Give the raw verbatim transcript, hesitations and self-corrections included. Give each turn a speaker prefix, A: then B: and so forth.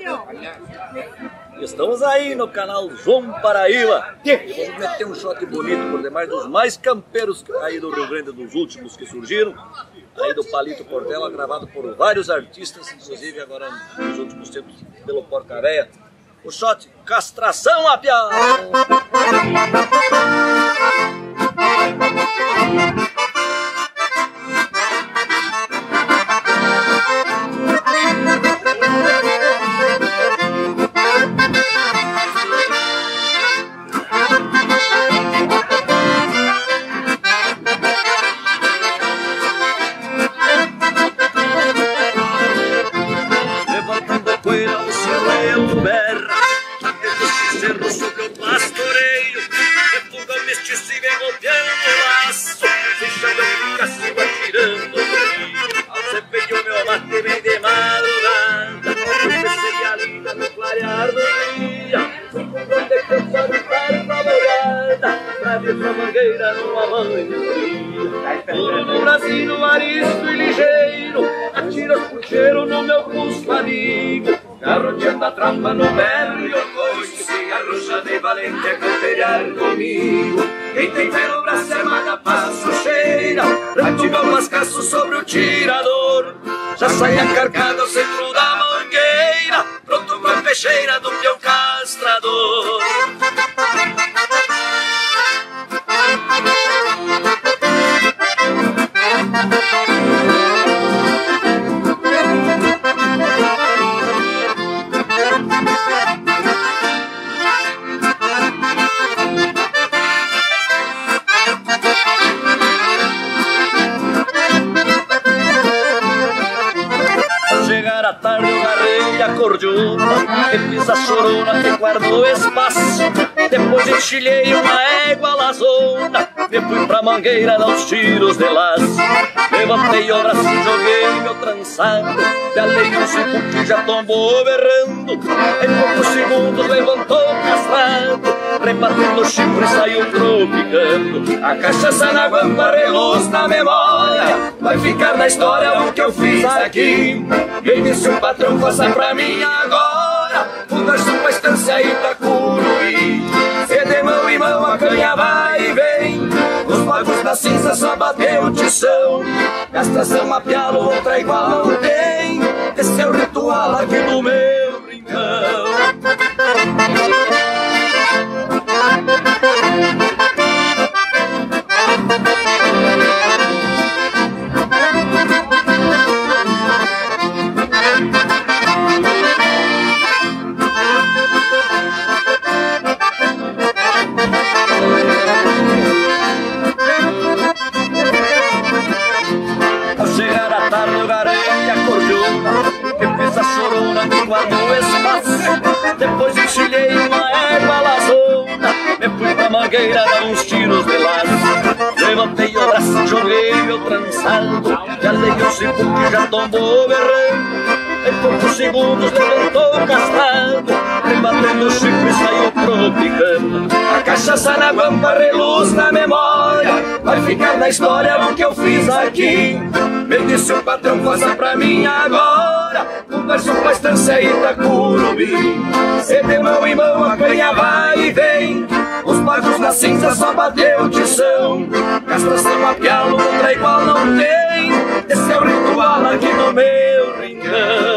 A: Estamos aí no canal João Paraíba e vamos meter um shot bonito por demais dos mais campeiros aí do Rio Grande, dos últimos que surgiram. Aí do Palito Portela, gravado por vários artistas, inclusive agora nos últimos tempos pelo Porca Véia. O shot Castração a Piada. Mangueira numa mãe todo no Brasil aristo e ligeiro, atira o puxeiro no meu custo amigo, garroteando a trampa no berro e o coice, se arrocha de valente a campear comigo. Quem tem pelo braço armada passo cheira, ativa o lascaço sobre o tirador, já sai a carcada ao centro da mangueira, pronto pra peixeira do peão castrador. Chegar à tarde eu agarrei a cordiona e fiz a chorona que guardou espaço. Depois enchilhei uma égua lazona, me fui pra mangueira dar uns tiros de laço. Levantei o braço e joguei meu trançado, galei um cipo que já tombou berrando. Em poucos segundos levantou castrado, rebatendo o chifre e saiu tropicando. A cachaça na guampa reluz na memória, vai ficar na história o que eu fiz aqui. Quem disse o patrão faça pra mim agora, o garçom pra estância Itacuruí. Se de mão em mão a canha vai e vem, os pagos da cinza só bateu o tição. Castração mapeá-lo, outra igual não tem, esse é o ritual aqui do meu rincão. Guardou espaço, depois enchilhei uma égua lazona, me fui pra mangueira dar uns tiros de laço. Levantei o braço, joguei meu trançado, já dei um cipo que já tombou berrando. Em poucos segundos levantou castrado, rebatendo o chifre e saiu tropicando. A cachaça na guampa reluz na memória, vai ficar na história o que eu fiz aqui. Me disse o patrão, faça pra mim agora, o garçom pra estância Itacuruí. Se de mão em mão a canha vai e vem, os pagos na cinza só bateu tição. Castração a pialo, outra igual não tem, esse é o ritual aqui no meu rincão.